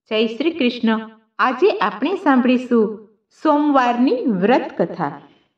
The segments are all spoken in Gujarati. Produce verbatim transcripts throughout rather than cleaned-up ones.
જય શ્રી કૃષ્ણ। આજે આપણે સાંભળીશું સોમવારની વ્રત કથા।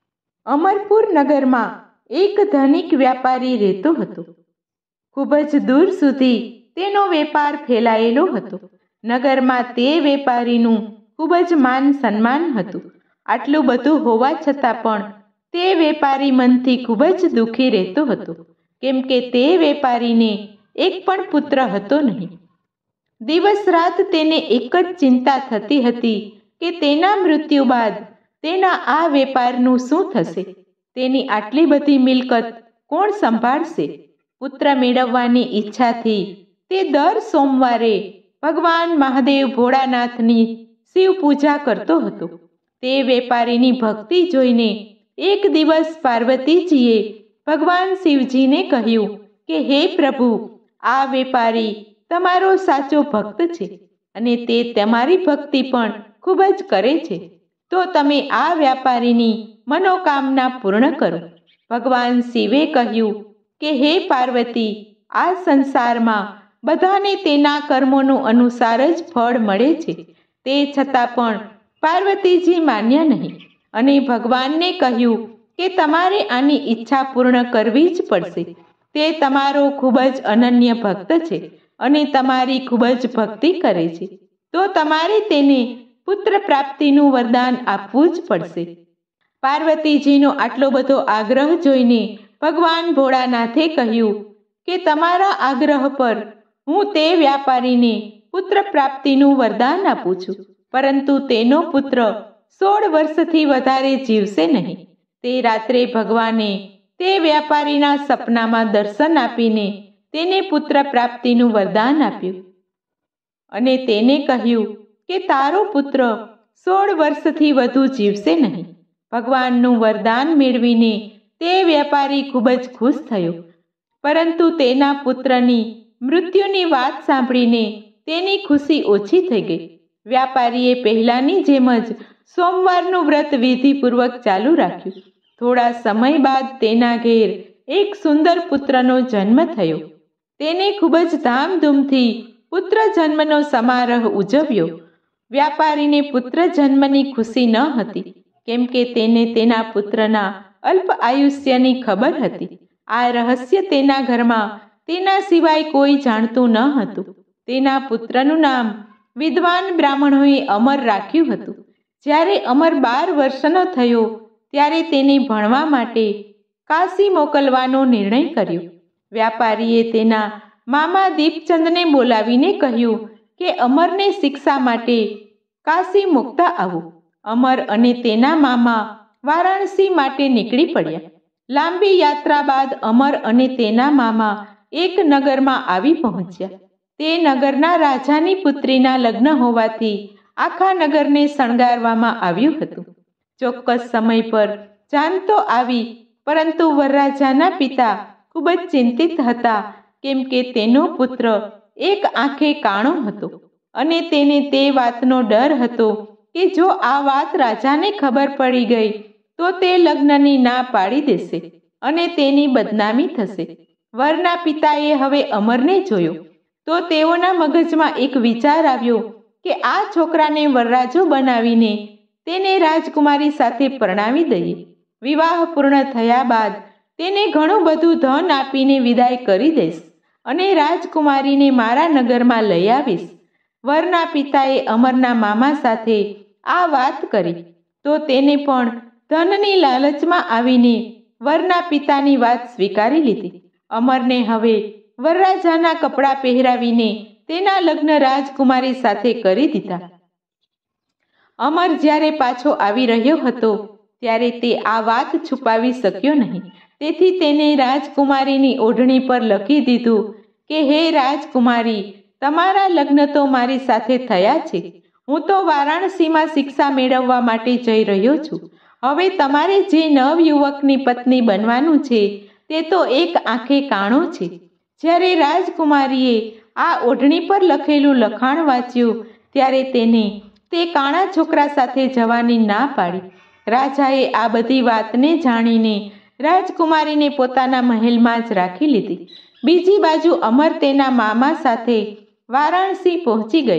અમરપુર નગરમાં એક ધનિક વ્યાપારી રહેતો હતો। ખૂબ જ દૂર સુધી તેનો વેપાર ફેલાયેલો હતો। નગરમાં તે વેપારીનું ખૂબ જ માન સન્માન હતું। આટલું બધું હોવા છતાં પણ તે વેપારી મનથી ખૂબ જ દુઃખી રહેતો હતો, કેમ કે તે વેપારીને એક પણ પુત્ર હતો નહીં। દિવસ રાત તેને એક જ ચિંતા થતી હતી કે તેના મૃત્યુ બાદ તેના આ વેપારનું શું થશે? તેની આટલી બધી મિલકત કોણ સંભાળશે? પુત્ર મેળવવાની ઈચ્છાથી તે દર સોમવારે ભગવાન મહાદેવ ભોળાનાથની શિવ પૂજા કરતો હતો। તે વેપારીની ભક્તિ જોઈને એક દિવસ પાર્વતીજીએ ભગવાન શિવજીને કહ્યું કે હે પ્રભુ, આ વેપારી તમારો સાચો ભક્ત છે અને તે તમારી ભક્તિ પણ ખૂબ જ કરે છે, તો તમે આ વ્યાપારીની મનોકામના પૂર્ણ કરો। ભગવાન શિવે કહ્યું કે હે પાર્વતી, આ સંસારમાં બધાને તેના કર્મોનું અનુસાર જ ફળ મળે છે। તે છતાં પણ પાર્વતીજી માન્યા નહીં અને ભગવાનને કહ્યું કે તમારે આની ઈચ્છા પૂર્ણ કરવી જ પડશે। તે તમારો ખૂબ જ અનન્ય ભક્ત છે અને તમારી ખૂબ જ ભક્તિ કરે છે, તો તમારે તેને પુત્ર પ્રાપ્તિનું વરદાન આપવું જ પડશે। પાર્વતીજીનો આટલો બધો આગ્રહ જોઈને ભગવાન ભોળાનાથે કહ્યું કે તમારા આગ્રહ પર હું તે વ્યાપારીને પુત્ર પ્રાપ્તિનું વરદાન આપું છું, પરંતુ તેનો પુત્ર સોળ વર્ષથી વધારે જીવશે નહીં। તે રાત્રે ભગવાને તે વ્યાપારીના સપનામાં દર્શન આપીને તેને પુત્ર પ્રાપ્તિનું વરદાન આપ્યું અને તેને કહ્યું કે તારો પુત્ર સોળ વર્ષથી વધુ જીવશે નહીં। ભગવાનનું વરદાન મેળવીને તે વ્યાપારી ખૂબ જ ખુશ થયો, પરંતુ તેના પુત્રની મૃત્યુની વાત સાંભળીને તેની ખુશી ઓછી થઈ ગઈ। વ્યાપારીએ પહેલાંની જેમ જ સોમવારનું વ્રત વિધિપૂર્વક ચાલુ રાખ્યું। થોડા સમય બાદ તેના ઘેર એક સુંદર પુત્રનો જન્મ થયો। તેને ખૂબ જ ધામધૂમથી પુત્ર જન્મનો સમારોહ ઉજવ્યો। વ્યાપારીને પુત્ર જન્મની ખુશી ન હતી, કેમ કે તેને તેના પુત્રના અલ્પ આયુષ્યની ખબર હતી। આ રહસ્ય તેના ઘરમાં તેના સિવાય કોઈ જાણતું ન હતું। તેના પુત્રનું નામ વિદ્વાન બ્રાહ્મણોએ અમર રાખ્યું હતું। જ્યારે અમર બાર વર્ષનો થયો ત્યારે તેને ભણવા માટે કાશી મોકલવાનો નિર્ણય કર્યો। વ્યાપારીએ તેના મામા દીપચંદને બોલાવીને કહ્યું કે અમરને શિક્ષા માટે કાશી મૂકતા આવો। અમર અને તેના મામા વારાણસી માટે નીકળી પડ્યા। લાંબી યાત્રા બાદ અમર અને તેના મામા એક નગરમાં આવી પહોંચ્યા। તે નગરના રાજાની પુત્રીના લગ્ન હોવાથી આખા નગરને શણગારવામાં આવ્યું હતું। ચોક્કસ સમય પર જાન તો આવી, પરંતુ વરરાજાના પિતા ખૂબ જ ચિંતિત હતા, કેમ કે તેનો પુત્ર એક આંખે કાણો હતો અને તેને તે વાતનો ડર હતો કે જો આ વાત રાજાને ખબર પડી ગઈ તો તે લગ્નની ના પાડી દેશે અને તેની બદનામી થશે। વરના પિતાએ હવે અમરને જોયો તો તેઓના મગજમાં એક વિચાર આવ્યો કે આ છોકરાને વરરાજો બનાવીને તેને રાજકુમારી સાથે પરણાવી દઈએ। વિવાહ પૂર્ણ થયા બાદ તેને ઘણું બધું ધન આપીને વિદાય કરી દઈશ અને રાજકુમારીને મારા નગરમાં લઈ આવીશ। વરના પિતાએ અમરના મામા સાથે આ વાત કરી તો તેને પણ ધનની લાલચમાં આવીને વરના પિતાની વાત સ્વીકારી લીધી। અમરને હવે વરરાજાના કપડાં પહેરાવીને તેના લગ્ન રાજકુમારી સાથે કરી દીધા। અમર જ્યારે પાછો આવી રહ્યો હતો ત્યારે તે આ વાત છુપાવી શક્યો નહીં, તેથી તેને રાજકુમારીની ઓઢણી પર લખી દીધું કે હે રાજકુમારી, તમારા લગ્ન તો મારી સાથે થયા છે। હું તો વારાણસીમાં શિક્ષા મેળવવા માટે જઈ રહ્યો છું। હવે તમારે જે નવયુવકની પત્ની બનવાનું છે તે તો એક આંખે કાણો છે। જ્યારે રાજકુમારીએ આ ઓઢણી પર લખેલું લખાણ વાંચ્યું ત્યારે તેને તે કાણા છોકરા સાથે જવાની ના પાડી। રાજાએ આ બધી વાતને જાણીને રાજકુમારીને પોતાના મહેલમાં જ રાખી લીધી। બીજી બાજુ અમર તેના મામા સાથે વારાણસી પહોંચી ગયો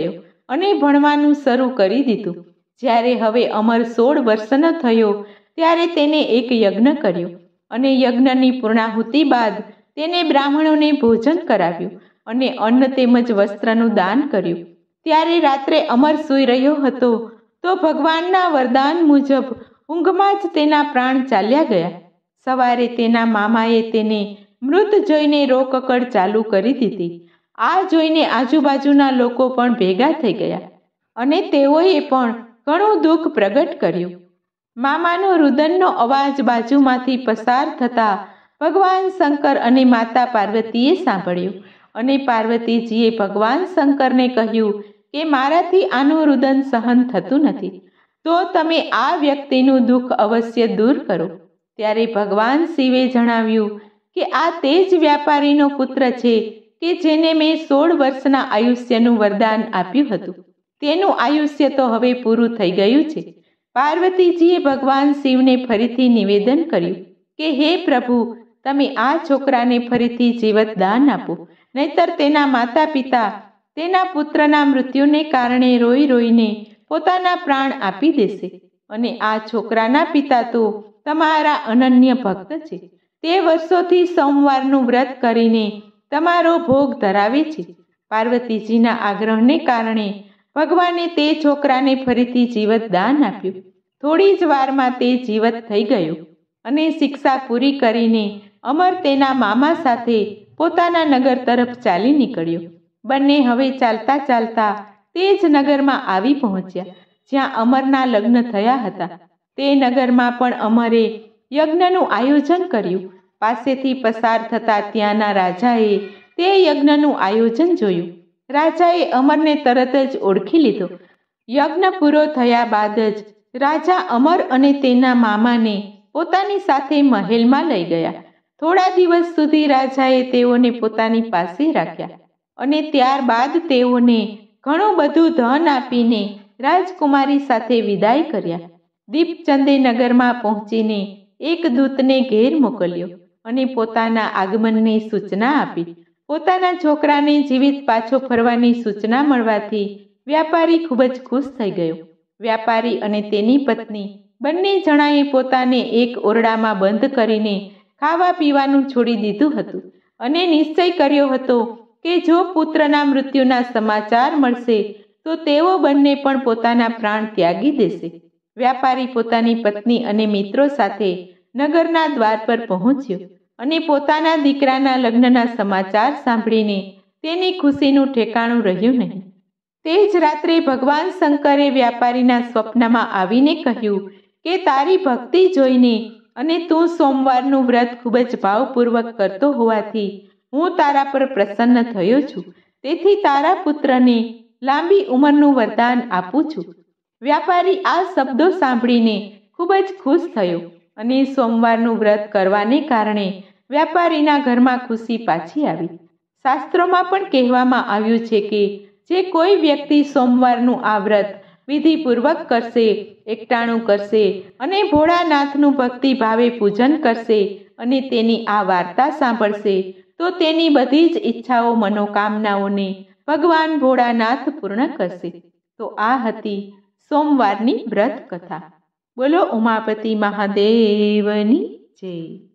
અને ભણવાનું શરૂ કરી દીધું. જ્યારે હવે અમર સોળ વર્ષનો થયો ત્યારે તેને એક યજ્ઞ કર્યો અને યજ્ઞની પૂર્ણાહુતિ બાદ તેને બ્રાહ્મણોને ભોજન કરાવ્યું અને અન્ન તેમજ વસ્ત્રનું દાન કર્યું. ત્યારે રાત્રે અમર સૂઈ રહ્યો હતો તો ભગવાનના વરદાન મુજબ ઊંઘમાં જ તેના પ્રાણ ચાલ્યા ગયા. સવારે તેના મામાએ તેને મૃત જોઈને રોકકડ ચાલુ કરી દીધી. આ જોઈને આજુબાજુના લોકો પણ ભેગા થઈ ગયા અને તેઓએ પણ ઘણું દુઃખ પ્રગટ કર્યું. મામાનો રુદનનો અવાજ બાજુમાંથી પસાર થતા ભગવાન શંકર અને માતા પાર્વતીએ સાંભળ્યો અને પાર્વતીજીએ ભગવાન શંકરને કહ્યું કે મારાથી આનું રુદન સહન થતું નથી, તો તમે આ વ્યક્તિનું દુઃખ અવશ્ય દૂર કરો. ત્યારે ભગવાન શિવે જણાવ્યું કે આ તે જ વ્યાપારીનો પુત્ર છે કે જેને મેં સોળ વર્ષના આયુષ્યનું વરદાન આપ્યું હતું. તેનું આયુષ્ય તો હવે પૂરું થઈ ગયું છે. પાર્વતીજીએ ભગવાન શિવને ફરીથી નિવેદન કર્યું કે હે પ્રભુ, તમે આ છોકરાને ફરીથી જીવત દાન આપો, નહીતર તેના માતા પિતા તેના પુત્રના મૃત્યુને કારણે રોઈ રોઈને પોતાના પ્રાણ આપી દેશે. અને આ છોકરાના પિતા તો તમારા અનન્ય ભક્ત છે. તે વર્ષોથી સોમવારનું વ્રત કરીને તમારો ભોગ ધરાવે છે. પાર્વતીજીના આગ્રહને કારણે ભગવાને તે છોકરાને ફરીથી જીવત દાન આપ્યું. થોડી જ વારમાં તે જીવત થઈ ગયો અને શિક્ષા પૂરી કરીને અમર તેના મામા સાથે પોતાના નગર તરફ ચાલી નીકળ્યો. બંને હવે ચાલતા ચાલતા તે જ નગરમાં આવી પહોંચ્યા જ્યાં અમરના લગ્ન થયા હતા. તે નગરમાં પણ અમરે યજ્ઞનું આયોજન કર્યું. પાસેથી પસાર થતા ત્યાંના રાજાએ તે યજ્ઞનું આયોજન જોયું. રાજાએ અમરને તરત જ ઓળખી લીધો. યજ્ઞ પૂરો થયા બાદ જ રાજા અમર અને તેના મામાને પોતાની સાથે મહેલમાં લઈ ગયા. થોડા દિવસ સુધી રાજાએ તેઓને પોતાની પાસે રાખ્યા અને ત્યારબાદ તેઓને ઘણું બધું ધન આપીને રાજકુમારી સાથે વિદાય કર્યા. દીપચંદે નગરમાં પહોંચીને એક દૂતને ઘેર મોકલ્યો અને પોતાના આગમનની સૂચના આપી. પોતાના છોકરાને જીવિત પાછો ફરવાની સૂચના મળવાથી વ્યાપારી ખૂબ જ ખુશ થઈ ગયો. વ્યાપારી અને તેની પત્ની બંને જણાએ પોતાને એક ઓરડામાં બંધ કરીને ખાવા પીવાનું છોડી દીધું હતું અને નિશ્ચય કર્યો હતો કે જો પુત્રના મૃત્યુના સમાચાર મળશે તો તેઓ બંને પણ પોતાના પ્રાણ ત્યાગી દેશે. વ્યાપારી પોતાની પત્ની અને મિત્રો સાથે નગરના દ્વાર પર પહોંચ્યો અને પોતાના દીકરાના લગ્નના સમાચાર સાંભળીને તેની ખુશીનું ઠેકાણું રહ્યું નહીં. તે જ રાત્રે ભગવાન શંકરે વ્યાપારીના સ્વપ્નમાં આવીને કહ્યું કે તારી ભક્તિ જોઈને અને તું સોમવારનું વ્રત ખૂબ જ ભાવપૂર્વક કરતો હોવાથી હું તારા પર પ્રસન્ન થયો છું. તેથી તારા પુત્રને લાંબી ઉંમરનું વરદાન આપું છું. વ્યાપારી આ શબ્દો સાંભળીને ખૂબ જ ખુશ થયો અને સોમવારનું વ્રત કરવાને કારણે વ્યાપારીના ઘરમાં ખુશી પાછી આવી. શાસ્ત્રોમાં પણ કહેવામાં આવ્યું છે કે જે કોઈ વ્યક્તિ સોમવારનું આ વ્રત વિધિપૂર્વક કરશે, એકટાણું કરશે અને ભોળાનાથનું ભક્તિ ભાવે પૂજન કરશે અને તેની આ વાર્તા સાંભળશે તો તેની બધી જ ઈચ્છાઓ, મનોકામનાઓને ભગવાન ભોળાનાથ પૂર્ણ કરશે. તો આ હતી સોમવારની વ્રત કથા. બોલો ઉમાપતિ મહાદેવની જય.